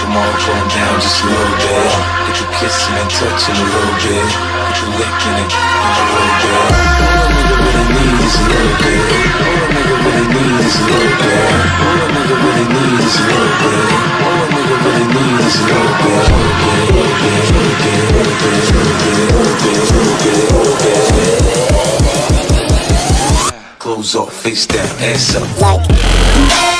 them all going down just a little bit. Get you kissing and touching a little bit. Get you licking it a little bit. All a nigga really need is a little bit. All a nigga really need is a little bit. All a nigga really need is a little bit. All a nigga really need is a little bit. Clothes off, face down, ass up. Like